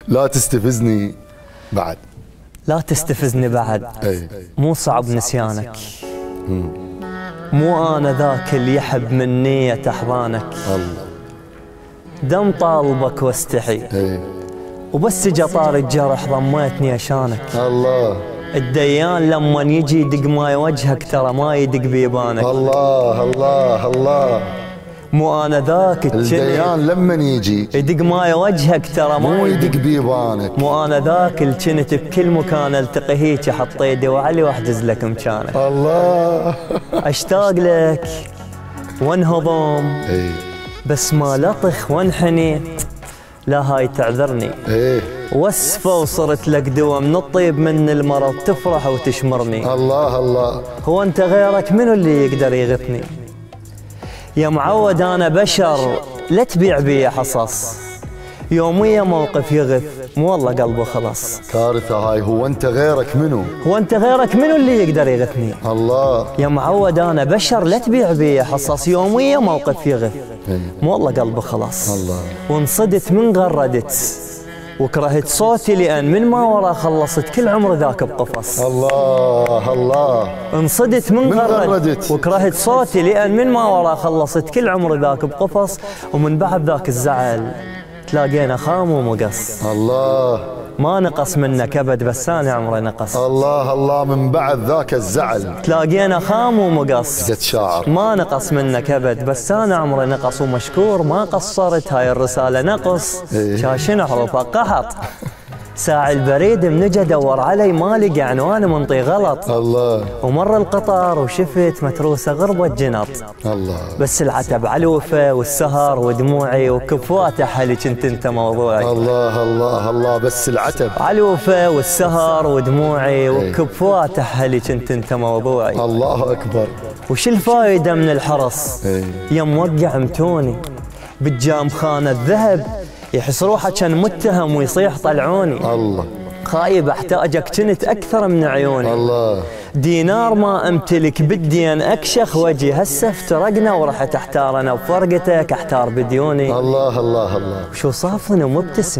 لا تستفزني بعد. لا تستفزني بعد. مو صعب نسيانك. مو أنا ذاك اللي يحب من نية أحضانك. الله. دم طالبك واستحي. وبس جا طار الجرح ضميتني عشانك. الله. الديان لما يجي يدق ماي وجهك ترى ما يدق بيبانك. الله الله الله. مو انا ذاك الديان لما يجي يدق ماي وجهك ترى مو يدق بيبانك. مو انا ذاك اللي كنت بكل مكان التقي هيك احط ايدي وعلي واحجز لك مكانك. الله. اشتاق لك وانهضم بس ما لطخ وانحني. لا هاي تعذرني. وصفة وصرت لك دوا من الطيب من المرض تفرح وتشمرني. الله الله. هو انت غيرك منو اللي يقدر يغثني؟ يا معود انا بشر لا تبيع بي حصص. يوميا موقف يغث مو والله قلبه خلاص. كارثة هاي. هو انت غيرك منو؟ هو انت غيرك منو اللي يقدر يغثني؟ الله. يا معود انا بشر لا تبيع بي حصص. يوميا موقف يغث مو والله قلبه خلاص. الله. وانصدت من غردت وكرهت صوتي لأن من ما ورا خلصت كل عمر ذاك بقفص. الله الله. انصدت من غردت وكرهت صوتي لأن من ما ورا خلصت كل عمر ذاك بقفص. ومن بعد ذاك الزعل تلاقينا خام ومقص. الله. ما نقص منك أبد بس أنا عمري نقص. الله الله. من بعد ذاك الزعل تلاقينا خام ومقص. قد شاعر. ما نقص منك أبد بس أنا عمري نقص. ومشكور ما قصرت هاي الرسالة نقص. شاشن حروفها قحط. ساعي البريد منجا دور علي ما لقى عنوان منطي غلط. الله. ومر القطار وشفت متروسه غربة جنط. الله. بس العتب على الوفا والسهر ودموعي وكفوات حالي كنت انت موضوعي. الله الله الله. بس العتب على الوفا والسهر ودموعي وكفوات حالي كنت انت موضوعي. الله اكبر. وش الفايده من الحرص يا موقع متوني بالجام خانة الذهب يحس روحه كان متهم ويصيح طلعوني. الله. خايب احتاجك كنت اكثر من عيوني. الله. دينار ما امتلك بدي ان اكشخ وجهي هسه افترقنا ورحت احتار انا بفرقتك احتار بديوني. الله الله الله. شو صافن ومبتسم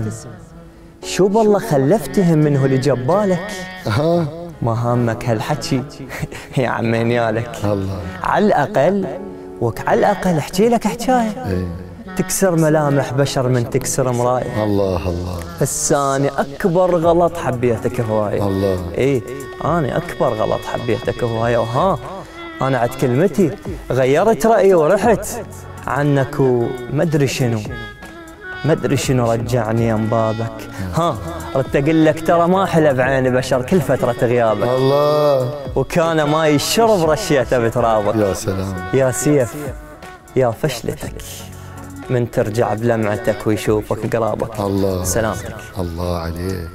شو بالله خلفتهم منه اللي جبالك. ما هامك هالحكي يا عمين يالك. الله. على الاقل على الاقل احكي لك حكايه تكسر ملامح بشر من تكسر مرايه. الله الله. بس أنا أكبر غلط حبيتك هواية. الله. أنا أكبر غلط حبيتك هواية. وها أنا عد كلمتي غيرت رأيي ورحت عنك ومدري شنو رجعني يم بابك. ردت أقول لك ترى ما حلى بعيني بشر كل فترة غيابك. الله. وكان ماي الشرب رشيته بترابك. يا سلام. يا سيف يا فشلتك من ترجع بلمعتك ويشوفك قرابك. الله. سلامتك. الله عليك.